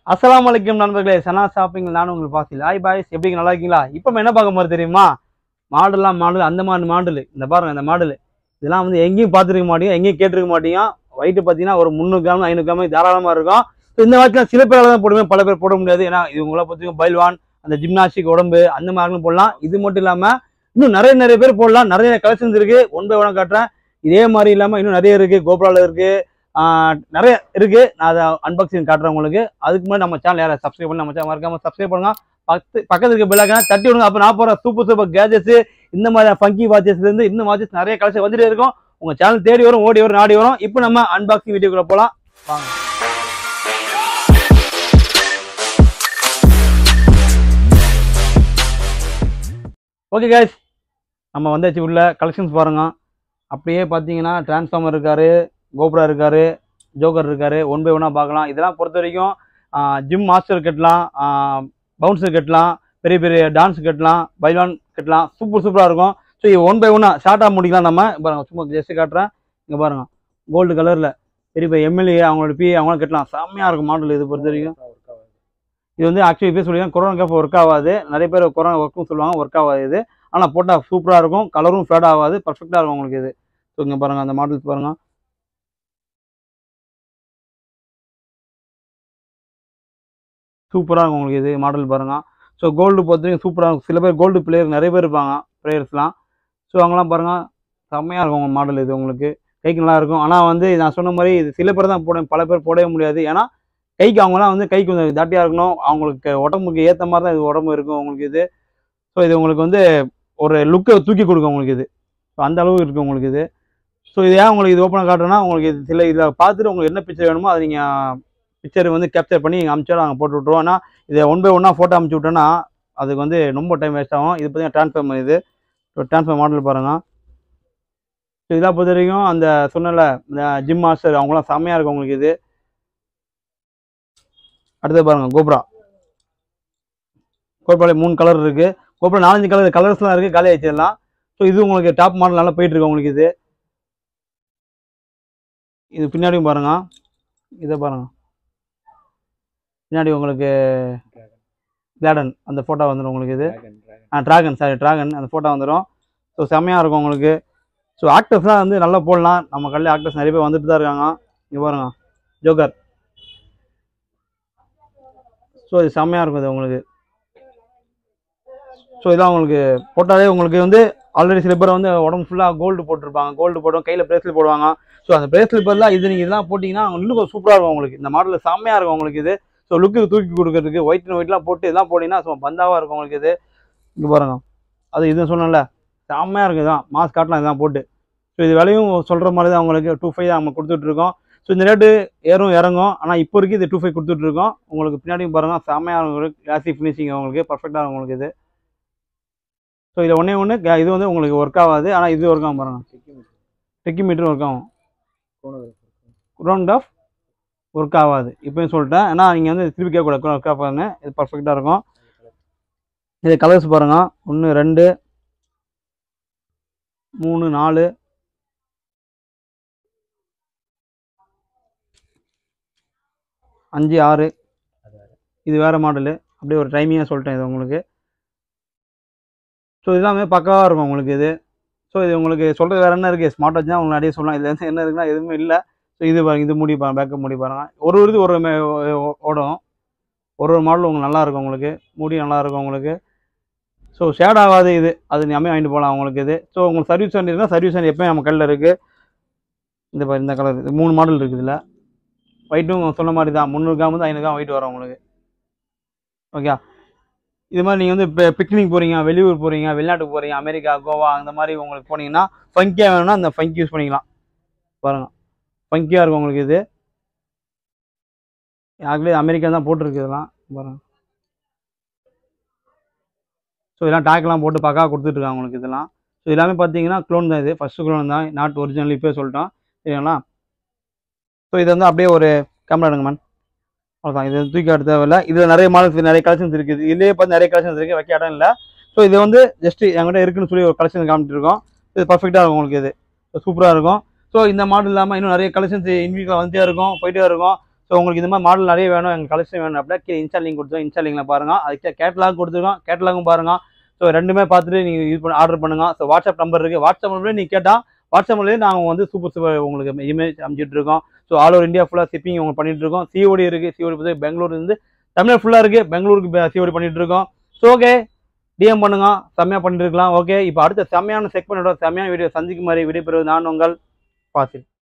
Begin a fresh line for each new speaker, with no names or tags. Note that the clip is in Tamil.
அஸ்ஸலாமு அலைக்கும் நண்பர்களே, சனா ஷாப்பிங் நானும் உங்களுக்கு பாசில். ஹாய் பாய்ஸ், எப்படிங்க நல்லா இருக்கீங்களா? இப்போ நம்ம என்ன பார்க்க போகிறது தெரியுமா? மாடல் அந்த மாதிரி மாடல். இந்த பாருங்க, இந்த மாடல் இதெல்லாம் வந்து எங்கேயும் பார்த்துருக்க மாட்டீங்க, எங்கேயும் கேட்டிருக்க மாட்டீங்க. வெயிட்டு பார்த்தீங்கன்னா ஒரு 300 கிராம் 500 கிராம் தாராளமாக இருக்கும். ஸோ இந்த வாட்டிலாம் சில பேரால் தான் போடுவேன், பல பேர் போட முடியாது. ஏன்னா இது உங்களை பார்த்தீங்கன்னா பைல்வான், அந்த ஜிம்னாஸ்டிக் உடம்பு அந்த மாதிரிலாம் போடலாம். இது மட்டும் இல்லாமல் இன்னும் நிறைய பேர் போடலாம். நிறைய கலெக்ஷன்ஸ் இருக்குது. ஒன் பை ஒன் காட்டுறேன். இதே மாதிரி இல்லாமல் இன்னும் நிறைய இருக்குது. கோப்ராவில் இருக்குது, நிறைய இருக்கு. நான் அதை அன்பாக்சிங் காட்டுறேன் உங்களுக்கு. அதுக்கு முன்னாடி நம்ம சேனல் யாரை சப்ஸ்கிரைப் பண்ணி நம்ம சேனல் மறக்காம சப்ஸ்கிரைப் பண்ணுங்க. பக்கத்துல இருக்க பெல் ஐகானை தட்டி விடுங்க. அப்போ நான் போற சூப்பர் கேஜெட்ஸ், இந்த மாதிரி ஃபங்கி வாட்சஸ்ல இருந்து இன்னும் வாட்சஸ் நிறைய கலெக்ஷன் வந்துட்டே இருக்கும். உங்க சேனல் தேடி வரும், ஓடி வரும், நாடி வரும். இப்போ நம்ம அன்பாக்சிங் வீடியோக்குள்ள போலாம் வாங்க. ஓகே கைஸ், நம்ம வந்தாச்சு. உள்ள கலெக்ஷன்ஸ் பாருங்க. அப்படியே பார்த்தீங்கன்னா டிரான்ஸ்ஃபார்மர் இருக்காரு, கோப்ரா இருக்காரு, ஜோக்கர் இருக்காரு. ஒன் பை ஒன்னாக பார்க்கலாம். இதெல்லாம் பொறுத்த வரைக்கும் ஜிம் மாஸ்டர் கட்டலாம், பவுன்சர் கட்டலாம், பெரிய பெரிய டான்ஸ் கட்டலாம், பைலான் கட்டலாம். சூப்பராக இருக்கும். ஸோ இது ஒன் பை ஒன்னாக ஷார்ட்டாக முடிக்கலாம். நம்ம பாருங்க, சும்மா ஜெஸ்ட் காட்டுறேன். இங்கே பாருங்க, கோல்டு கலரில் பெரிய பெரிய எம்எல்ஏ அவங்களோட அவங்களாம் கட்டலாம். செம்மையாக இருக்கும் மாடல். இது பொறுத்த வரைக்கும் இது வந்து ஆக்சுவலி பேர் சொல்லியிருக்காங்க கொரோனா கேப் ஒர்க் ஆகாது. நிறைய பேர் கொரோனா ஒர்க்கும் சொல்லுவாங்க, ஒர்க் ஆகாது இது. ஆனால் போட்டால் சூப்பராக இருக்கும். கலரும் ஃபேட் ஆகாது, பர்ஃபெக்டாக இருக்கும் உங்களுக்கு இது. ஸோ இங்கே பாருங்கள், அந்த மாடல்ஸ் பாருங்கள். சூப்பராக இருக்கும் உங்களுக்கு இது மாடல் பாருங்கள். ஸோ கோல்டு பொறுத்தவரைக்கும் சூப்பராக இருக்கும். சில பேர் கோல்டு பிளேயர் நிறைய பேர் இருப்பாங்க, பிளேயர்ஸ்லாம். ஸோ அவங்களாம் பாருங்கள், செம்மையாக இருக்கும் உங்கள் மாடல் இது. உங்களுக்கு கைக்கு நல்லா இருக்கும். ஆனால் வந்து நான் சொன்ன மாதிரி இது சில பேர் தான் போட, பல பேர் போடவே முடியாது. ஏன்னா கைக்கு அவங்களாம் வந்து கைக்கு கொஞ்சம் தாட்டியாக இருக்கணும். அவங்களுக்கு உடம்புக்கு ஏற்ற மாதிரி தான் இது உடம்பு இருக்கும் உங்களுக்கு இது. ஸோ இது உங்களுக்கு வந்து ஒரு லுக்கை தூக்கி கொடுக்கும் உங்களுக்கு இது. ஸோ அந்த அளவுக்கு இருக்குது உங்களுக்கு இது. ஸோ இது ஏன் உங்களுக்கு இது ஓப்பனாக காட்டுறேன்னா, உங்களுக்கு இது சில இதில் பார்த்துட்டு உங்களுக்கு என்ன பிக்சர் வேணுமோ அதை நீங்கள் பிக்சர் வந்து கேப்சர் பண்ணி நீங்கள் அனுப்பிச்சா நாங்கள் போட்டு விட்ருவோம். ஆனால் இதை ஒன் பை ஒன்னாக ஃபோட்டோ அனுப்பிச்சி விட்டோன்னா அதுக்கு வந்து ரொம்ப டைம் வேஸ்ட் ஆகும். இது பார்த்தீங்கன்னா டிரான்ஸ்ஃபார்மர். இது டிரான்ஸ்ஃபார்மர் மாடல் பாருங்கள். ஸோ இதெல்லாம் பொறுத்த வரைக்கும் அந்த சொன்னல இந்த ஜிம் மாஸ்டர் அவங்களாம் செம்மையாக இருக்கும் உங்களுக்கு இது. அடுத்தது பாருங்கள், கோப்ராவில் 3 கலர் இருக்குது. கோப்ரா 4-5 கலர்ஸ்லாம் இருக்குது. காலி ஆயிடுச்சிடலாம். ஸோ இது உங்களுக்கு டாப் மாடல் நல்லா போயிட்டுருக்கு உங்களுக்கு இது. இது பின்னாடியும் பாருங்கள், இதை பாருங்கள். பின்னாடி உங்களுக்கு கிளாடன் அந்த ஃபோட்டோ வந்துடும் உங்களுக்கு இது. ட்ராகன் அந்த ஃபோட்டோ வந்துடும். ஸோ செம்மையாக இருக்கும் உங்களுக்கு. ஸோ ஆக்டர்ஸ்லாம் வந்து நல்லா போடலாம். நம்ம கல்ல ஆக்டர்ஸ் நிறைய பேர் வந்துட்டு தான் இருக்காங்க. இங்கே பாருங்க, ஜோக்கர். ஸோ இது செம்மையாக இருக்கும் இது உங்களுக்கு. ஸோ இதான் உங்களுக்கு போட்டாலே உங்களுக்கு வந்து ஆல்ரெடி சில பேர் வந்து உடம்பு ஃபுல்லாக கோல்டு போட்டிருப்பாங்க. கோல்டு போடுவோம், கையில் பிரேஸ்லெட் போடுவாங்க. ஸோ அந்த பிரேஸ்லெட் பதிலாக இது நீங்கள் இதெல்லாம் போட்டிங்கன்னா இன்னும் கொஞ்சம் சூப்பராக இருக்கும் உங்களுக்கு. இந்த மாடலில் செம்மையாக இருக்கும் உங்களுக்கு இது. ஸோ லுக்கு தூக்கி கொடுக்கறதுக்கு ஒயிட்லாம் போட்டு இதெல்லாம் போட்டிங்கன்னா ஸோ பந்தாவாக இருக்கும் உங்களுக்கு இது. இங்கே பாருங்க, அது இது சொன்னல செம்மையாக இருக்குது. இதான் மாஸ்க் காட்டலாம் இதெல்லாம் போட்டு. ஸோ இது விலையும் சொல்கிற மாதிரி தான் உங்களுக்கு 2.5 தான் நம்ம கொடுத்துட்ருக்கோம். ஸோ இந்த ரேட்டு ஏறும் இறங்கும். ஆனால் இப்போ வரைக்கும் இது 2.5 கொடுத்துட்ருக்கோம். உங்களுக்கு பின்னாடியும் பாருங்கள், செம்மையாக இருக்கும். கிளாசிக் ஃபினிஷிங் உங்களுக்கு பர்ஃபெக்டாக இருக்கும் உங்களுக்கு இது. ஸோ இதில் ஒன்று இது வந்து உங்களுக்கு ஒர்க் ஆகாது. ஆனால் இது ஒர்க் ஆகும் பாருங்கள். டெக்கி மீட்டரும் ஒர்க் ஆகும், ரவுண்ட் ஆஃப் ஒர்க் ஆகாது. இப்போயும் சொல்லிட்டேன், ஏன்னா நீங்கள் வந்து திருப்பி கேட்கக்கூடாது ஒர்க் ஆகாதுன்னு. இது பர்ஃபெக்டாக இருக்கும். இது கலர்ஸ் பாருங்கள், 1 2 3 4 5 6. இது வேறு மாடலு. அப்படியே ஒரு டைமிங்காக சொல்லிட்டேன் இது உங்களுக்கு. ஸோ இதெல்லாமே பக்காவாக இருக்கும் உங்களுக்கு இது. ஸோ இது உங்களுக்கு சொல்கிறது வேறு என்ன இருக்குது, ஸ்மார்ட் வாட்ச் தான் உங்களுக்கு நிறைய சொல்லலாம். இதில் வந்து என்ன இருக்குன்னா எதுவுமே இல்லை. ஸோ இது பாருங்கள், இது மூடி பாருங்கள், பேக்கப் மூடி பாருங்கள். இது ஒரு ஓடும். ஒரு மாடல் உங்களுக்கு நல்லாயிருக்கும் உங்களுக்கு. மூடி நல்லாயிருக்கும் உங்களுக்கு. ஸோ ஷேட் ஆகாது இது. அது நீ வாங்கிட்டு போகலாம் உங்களுக்கு இது. ஸோ உங்களுக்கு சர்வீஸ் வண்டி இருந்தால் சர்வீஸ் வண்டி எப்போயும் நம்ம கையில் இருக்குது. இந்த பாரு, இந்த கலர் இது 3 மாடல் இருக்குது இதில். ஒயிட்டும் சொன்ன மாதிரி தான் 300 கிராம் வந்து 500 கிராம் ஒயிட் வரும் உங்களுக்கு. ஓகே, இது மாதிரி நீங்கள் வந்து இப்போ பிக்னிக் போகிறீங்க, வெளியூர் போகிறீங்க, வெளிநாட்டுக்கு போகிறீங்க, அமெரிக்கா, கோவா அந்த மாதிரி உங்களுக்கு போனீங்கன்னா ஃபங்கியாக வேணும்னா அந்த ஃபங்கி யூஸ் பண்ணிக்கலாம். பாருங்கள், ஃபங்கியாக இருக்கும் உங்களுக்கு இது. ஆக்சுவலி அமெரிக்கா தான் போட்டிருக்கு இதெல்லாம் பாருங்கள். ஸோ இதெல்லாம் டேக்லாம் போட்டு பக்காவாக கொடுத்துட்ருக்காங்க உங்களுக்கு இதெல்லாம். ஸோ எல்லாமே பார்த்தீங்கன்னா க்ளோன் தான். இது ஃபஸ்ட்டு க்ளோன் தான், நாட் ஒரிஜினல். இப்போ சொல்லிட்டோம் சரிங்களா. ஸோ இது வந்து அப்படியே ஒரு கேமரா எடுங்க மேன், அவ்வளோதான். இது தூக்கி காட்ட தேவையில்லை. இதில் நிறைய மாடல்ஸ், நிறைய கலெக்ஷன்ஸ் இருக்குது. இதுலேயே பார்த்து நிறைய கலெக்ஷன்ஸ் இருக்குது, வைக்க இடம் இல்லை. ஸோ இது வந்து ஜஸ்ட் என்கிட்ட இருக்குன்னு சொல்லி ஒரு கலெக்ஷன் காமிச்சிருக்கோம். இது பர்ஃபெக்டாக இருக்கும் உங்களுக்கு இது. சூப்பராக இருக்கும். ஸோ இந்த மாடல் இல்லாமல் இன்னும் நிறைய கலெக்ஷன்ஸ் இன்வீக்கில் வந்துட்டே இருக்கும், போயிட்டே இருக்கும். ஸோ உங்களுக்கு இந்த மாதிரி மாடல் நிறைய வேணும், எங்கள் கலெக்ஷன் வேணும் அப்படின்னா கீழே இன்ஸ்டா லிங்க் கொடுத்துருவோம், இன்ஸ்டா லிங்கில் பாருங்கள். அதுக்கு கேட்டலாக் கொடுத்துருக்கோம், கேட்டலாகும் பாருங்கள். ஸோ ரெண்டுமே பார்த்துட்டு நீங்கள் யூஸ் பண்ணி ஆர்டர் பண்ணுங்கள். ஸோ வாட்ஸ்அப் நம்பர் இருக்குது, வாட்ஸ்அப் நம்பர்லேயே நீங்கள் கேட்டால் வாட்ஸ்அப்லேயே நாங்கள் வந்து சூப்பர் உங்களுக்கு இமேஜ் அனுப்பிச்சிட்டு இருக்கோம். ஸோ ஆல் ஓவர் இந்தியா ஃபுல்லாக ஷிப்பிங் உங்களுக்கு பண்ணிட்டு இருக்கோம். சிஓடி இருக்குது, சிஓடி பார்த்து பெங்களூர் இருந்து தமிழ்நாடு ஃபுல்லாக இருக்குது, பெங்களூருக்கு சிஓடி பண்ணிட்டு இருக்கோம். ஸோ ஓகே, டிஎம் பண்ணுங்க, செம்மையாக பண்ணிட்டு இருக்கலாம். ஓகே, இப்போ அடுத்த செம்மையான செக்மெண்டோட செம்மையான வீடியோ சந்திக்கும் மாதிரி விடைபெறுவது நான் உங்கள் ஃபாசில்.